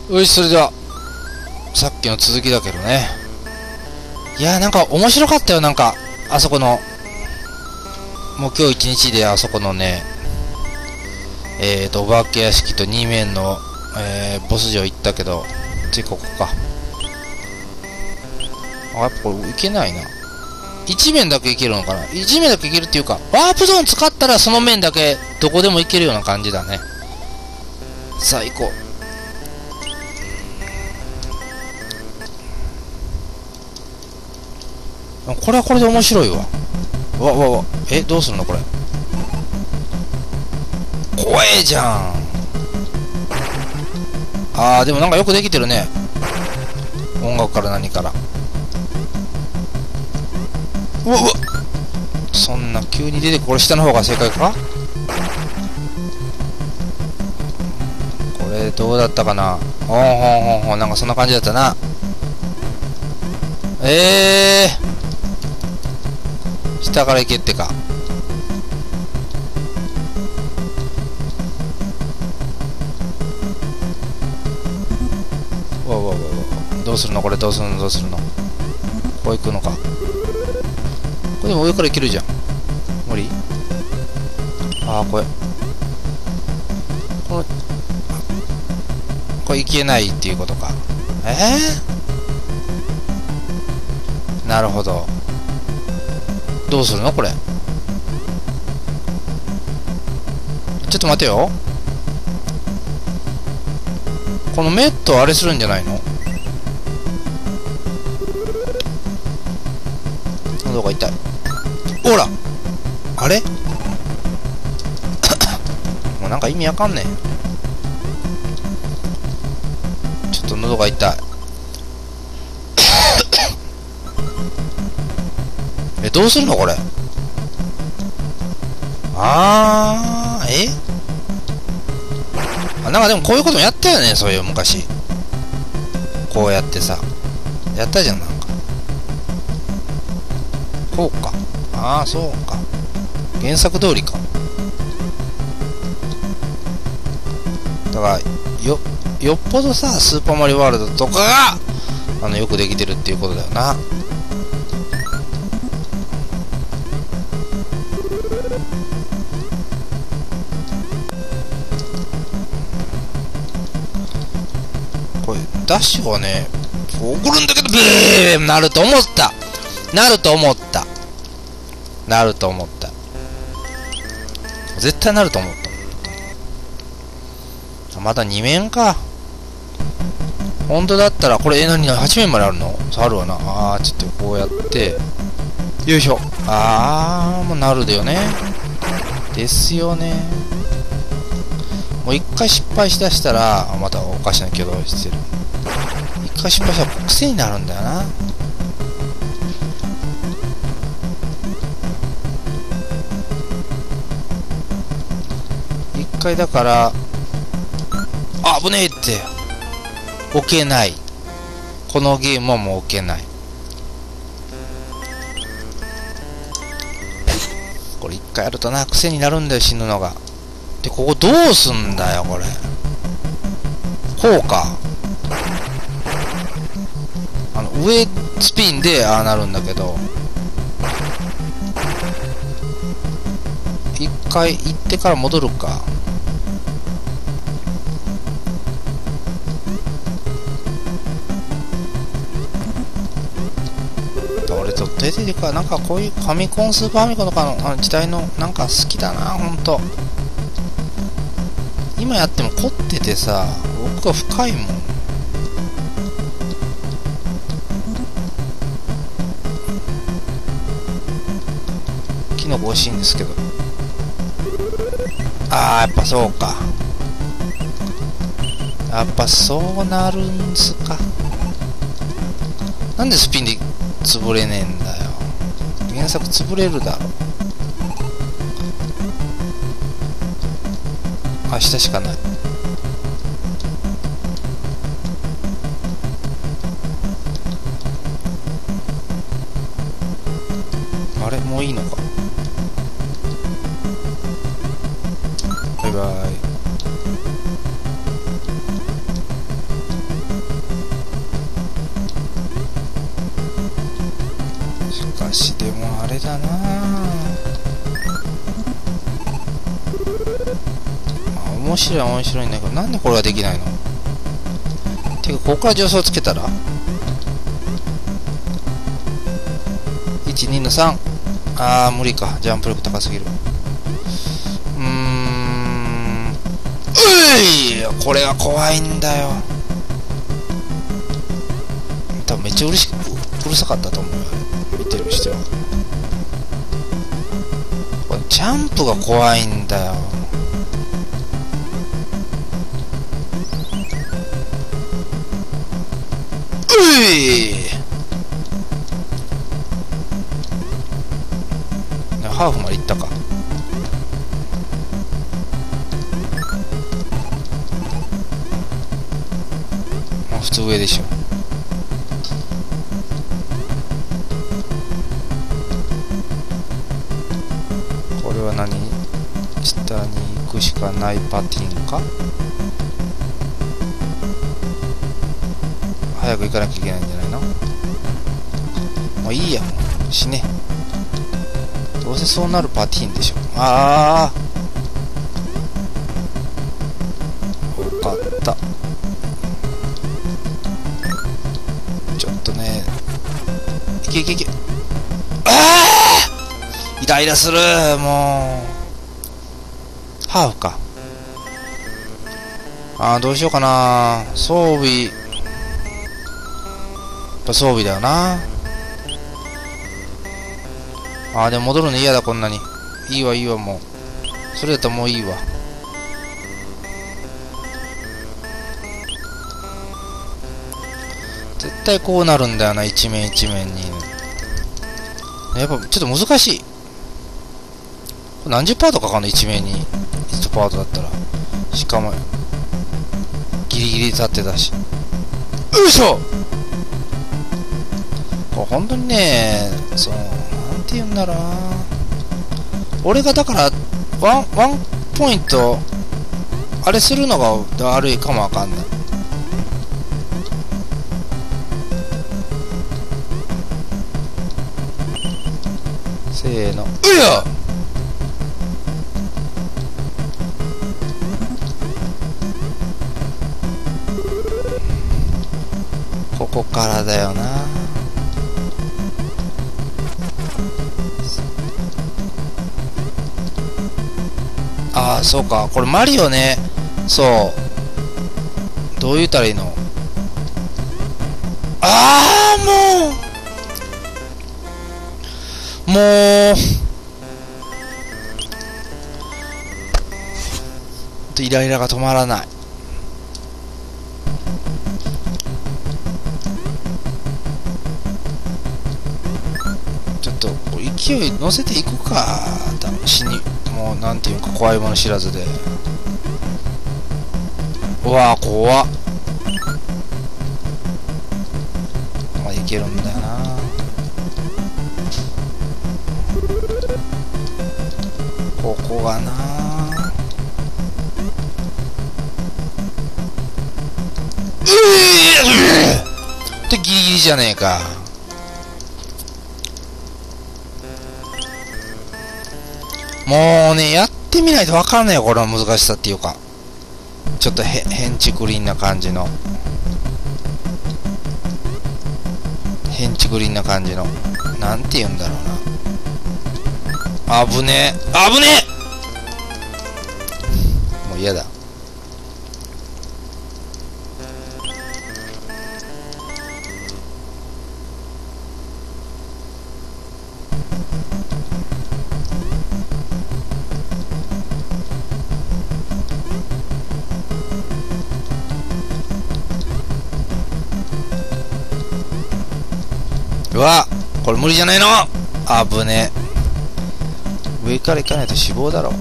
よし、それではさっきの続きだけどね。いやー、なんか面白かったよ。なんかあそこの、もう今日一日であそこのね、お化け屋敷と2面の、ボス城行ったけど、次ここか。あ、やっぱこれいけないな。1面だけいけるのかな。1面だけいけるっていうか、ワープゾーン使ったらその面だけどこでもいけるような感じだね。さあ行こう。これはこれで面白いわ。わ、どうするのこれ。怖えじゃん。あー、でもなんかよくできてるね。音楽から何から。うわ、そんな急に出て、これ下の方が正解か。これどうだったかな。ほんなんかそんな感じだったな。下から行けってか。わどうするのこれ。どうするの。こう行くのか。これでも上から行けるじゃん。無理。ああ、これ行けないっていうことか。なるほど。どうするのこれ。ちょっと待てよ。このメットあれするんじゃないの。喉が痛い。ほら、あれもうなんか意味わかんねえ。ちょっと喉が痛い。どうするのこれ。なんかでもこういうこともやったよね、そういう昔。こうやってさ、やったじゃん、なんか。こうか。そうか。原作通りか。だからよっぽどさ、スーパーマリオワールドとかがよくできてるっていうことだよな。これダッシュはね、怒るんだけど、ブーなると思った。絶対なると思った。まだ2面か。本当だったら、これ、何、8面まであるの？あるわな。ちょっとこうやって、よいしょ。もうなるだよね。ですよね。もう一回失敗しだしたら、またおかしな挙動してる。一回失敗したら癖になるんだよな。一回だから、危ねえって。置けない。このゲームはもう置けない。これ一回やるとな、癖になるんだよ、死ぬのが。で、ここどうすんだよ、これ。こうか。上スピンでなるんだけど、一回行ってから戻るか。俺と出てるか。なんかこういうファミコン、スーパーファミコンとかの時代のなんか好きだな、ほんと。今やっても凝っててさ、奥が深いもん。キノコ欲しいんですけど。やっぱそうか。やっぱそうなるんすか。なんでスピンで潰れねえんだよ。原作潰れるだろ。明日しかない。あれ、もういいのか。バイバイ。 面白い面白いんだけど、なんでこれができないの？てか、ここから助走つけたら ?1、2の3。あー、無理か。ジャンプ力高すぎる。これが怖いんだよ。多分めっちゃうるさかったと思うよ。見てる人は。これジャンプが怖いんだよ。ハーフまで行ったか。普通上でしょ。これは何？下に行くしかないパティンか？早く行かなきゃいけないんじゃないの？もういいや、もう死ね。どうせそうなるパティンでしょ。ああ、よかった。ちょっとね、いけいけいけ。ああ、イライラする。もうハーフか。ああ、どうしようかな。装備、やっぱ装備だよな。ああ、でも戻るの嫌だ。こんなにいいわいいわ。もうそれだったらもういいわ。絶対こうなるんだよな、一面一面に。やっぱちょっと難しい。何十パートかかんの、一面に1パートだったら。しかもギリギリ立ってたし。よいしょ。これ本当にね、そう、なんて言うんだろうな。俺がだからワンポイントあれするのが悪いかもわかんない。せーの、うや。ここからだよな。ああ、そうか。これマリオね。そう。どう言ったらいいの？ああ、もうイライラが止まらない。ちょっと勢い乗せていくか。死に、もうなんていうか怖いもの知らずで。うわー、怖っ。まあいけるんだよな。ここがなってギリギリじゃねえか。もうね、やってみないと分かんないよ、これの難しさっていうか。ちょっとヘンチクリーンな感じの。ヘンチクリーンな感じの。なんて言うんだろうな。危ねえ。危ねえ。もう嫌だ。うわ、これ無理じゃないの。危ねえ。上から行かないと死亡だろ。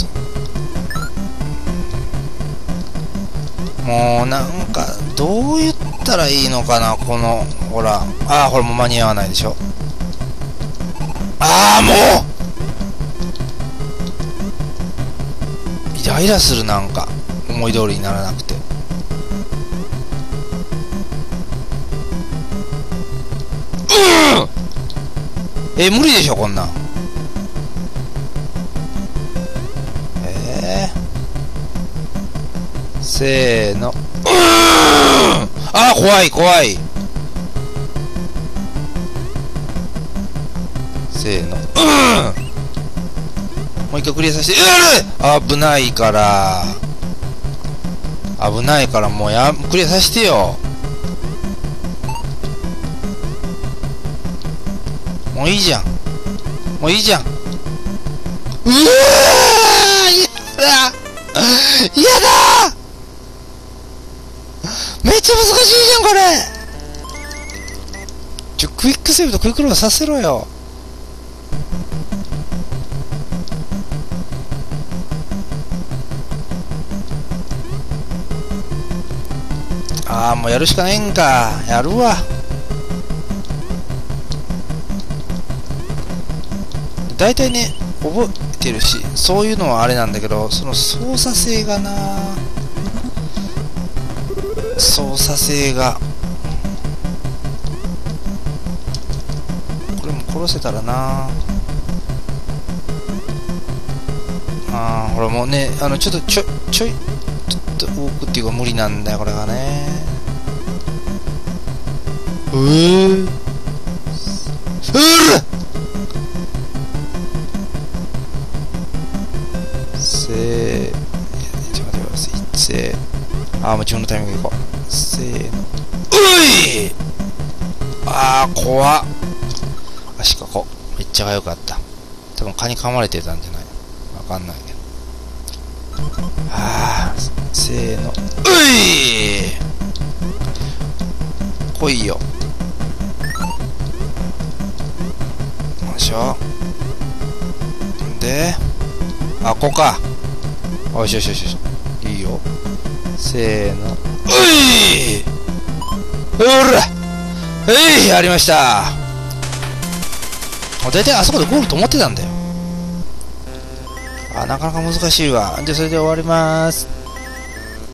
もうなんかどう言ったらいいのかな、このほら。ああ、これも間に合わないでしょ。ああ、もうイライラする。なんか思い通りにならなくて。無理でしょこんなん。 せーの。あー、怖い怖い。せーの。もう一回クリアさせて。危ないから。危ないからもうクリアさせてよ。もういいじゃん。もういいじゃん。うわー、やだやだめっちゃ難しいじゃんこれ。クイックセーブとクイックロードさせろよ。ああ、もうやるしかないんか。やるわ。大体ね、覚えてるし、そういうのはあれなんだけど、その操作性がな、操作性が。これも殺せたらな。ああ、ほらもうね、ちょっとちょっと多くっていうか無理なんだよ、これがね。うらちょっと待ってください。もう自分のタイミングでいこう。せーの。うい怖っ。足かこ。めっちゃ速かった。多分蚊に噛まれてたんじゃない？わかんないけど。せーの。来いよ。よいしょ。で、ここか。よしよしよしよし。いいよ。せーの。やりました。だいたいあそこでゴールと思ってたんだよ。なかなか難しいわ。じゃあそれで終わります。